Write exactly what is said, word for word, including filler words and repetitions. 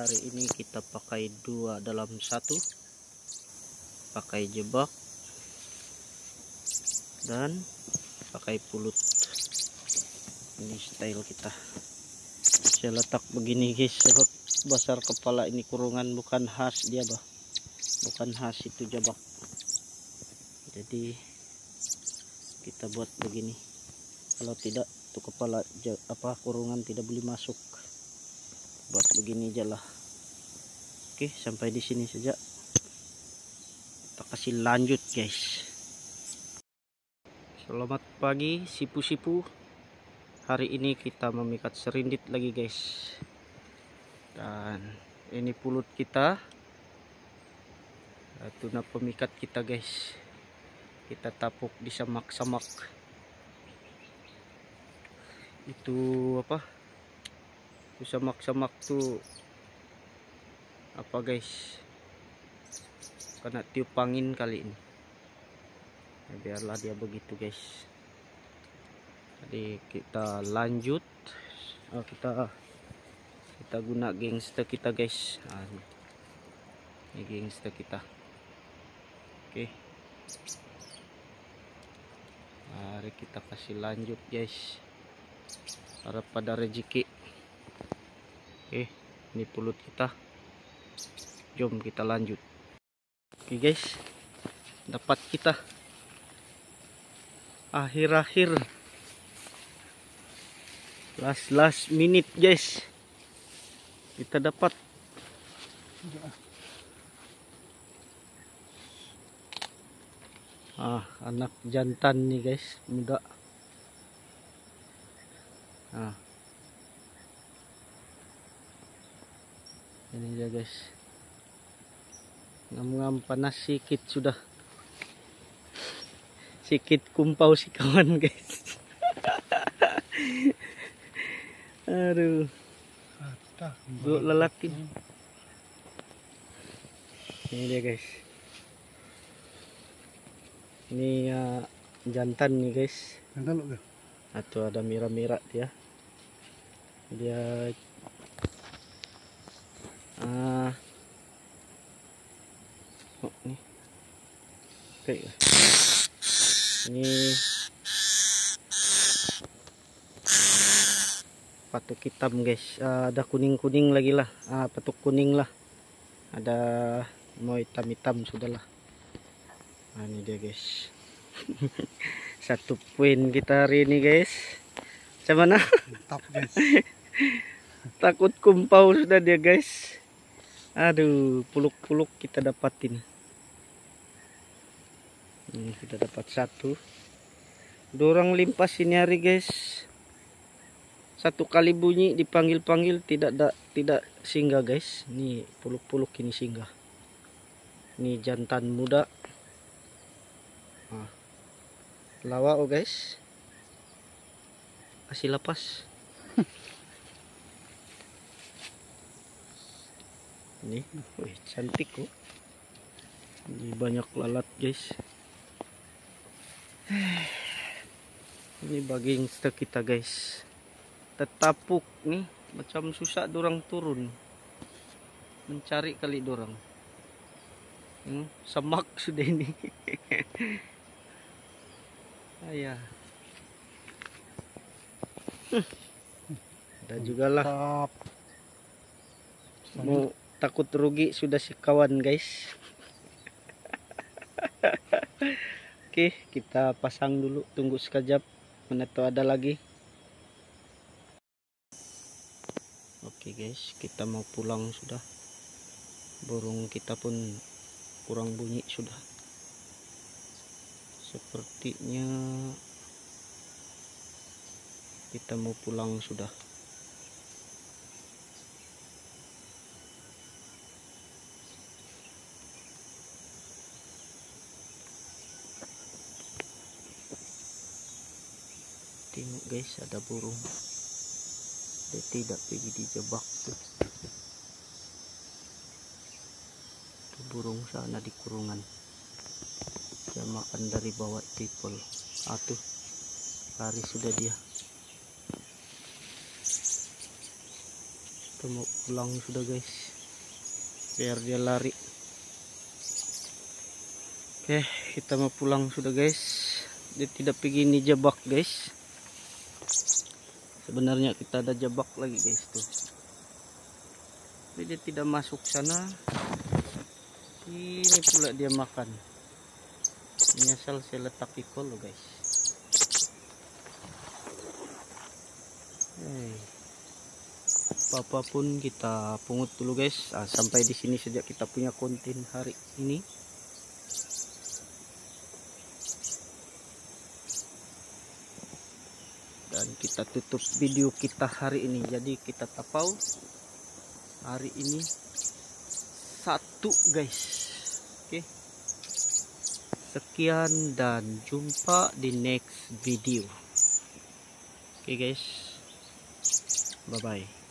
hari ini kita pakai dua dalam satu, pakai jebak dan pakai pulut. Ini style kita. Saya letak begini guys, sebab besar kepala ini kurungan, bukan khas dia bah, bukan khas itu jebak. Jadi kita buat begini. Kalau tidak, itu kepala apa kurungan tidak boleh masuk. Buat begini aja lah. Oke, sampai di sini saja. Kita kasih lanjut guys. Selamat pagi sipu-sipu. Hari ini kita memikat serindit lagi guys. Dan ini pulut kita. Tuna pemikat kita guys. Kita tapuk di samak-samak. Itu apa? Itu samak-samak tuh apa guys? Karena tiup angin kali ini. Ya, biarlah dia begitu guys. Jadi kita lanjut. Oh, kita kita guna gangster kita guys. Nah, ini gangster kita. Oke. Mari kita kasih lanjut guys. Harap pada rezeki. Oke, ini pulut kita. Jom kita lanjut. Oke guys, dapat kita akhir-akhir last last minute guys, kita dapat ah anak jantan nih guys, muda. Ah, ini dia guys, ngam-ngam panas sikit sudah, sikit kumpau si kawan guys. Aduh, bu lelaki. Ini dia guys, ini uh, jantan nih guys. Atau ada mira-mira dia. Dia ah uh, oh, nih. Oke. Ini patuk hitam guys. Uh, ada kuning-kuning lagi lah. Ah, patuk kuning lah. Ada mau hitam-hitam sudahlah. Nah, ini dia guys. Satu poin kita hari ini guys. Macam mana? Mantap guys. Takut kumpau sudah dia guys. Aduh, puluk-puluk kita dapatin. Ini kita dapat satu. Dorang limpas ini hari guys. Satu kali bunyi dipanggil-panggil tidak da, tidak singgah guys. Ini puluk-puluk ini singgah. Ini jantan muda. Nah, lawa oh guys. Kasih lepas. Ini, wih, cantik kok. Ini banyak lalat guys. Ini bagian stek kita guys. Tetapuk nih, macam susah dorang turun. Mencari kali dorang. Hmm, semak sudah ini. Ayah. Ada juga lah. Mau takut rugi sudah si kawan guys. Oke, kita pasang dulu, tunggu sekejap. Mana tuh ada lagi. Oke guys, kita mau pulang sudah. Burung kita pun kurang bunyi sudah. Sepertinya kita mau pulang sudah. Tengok guys, ada burung. Dia tidak pergi dijebak tuh. Tuh burung sana di kurungan. Dia makan dari bawah tripol. Ah tuh, lari sudah dia. Kita mau pulang sudah guys. biar dia lari. Oke, kita mau pulang sudah guys. Dia tidak begini jebak guys. Sebenarnya kita ada jebak lagi guys tuh. Tapi dia tidak masuk sana. Ini pula dia makan. Ini asal saya letak ikol loh guys. Hey. Apapun kita pungut dulu guys. Ah, sampai di sini saja kita punya konten hari ini. Dan kita tutup video kita hari ini. Jadi kita tapau hari ini satu guys. Oke. Sekian dan jumpa di next video. Oke guys. Bye bye.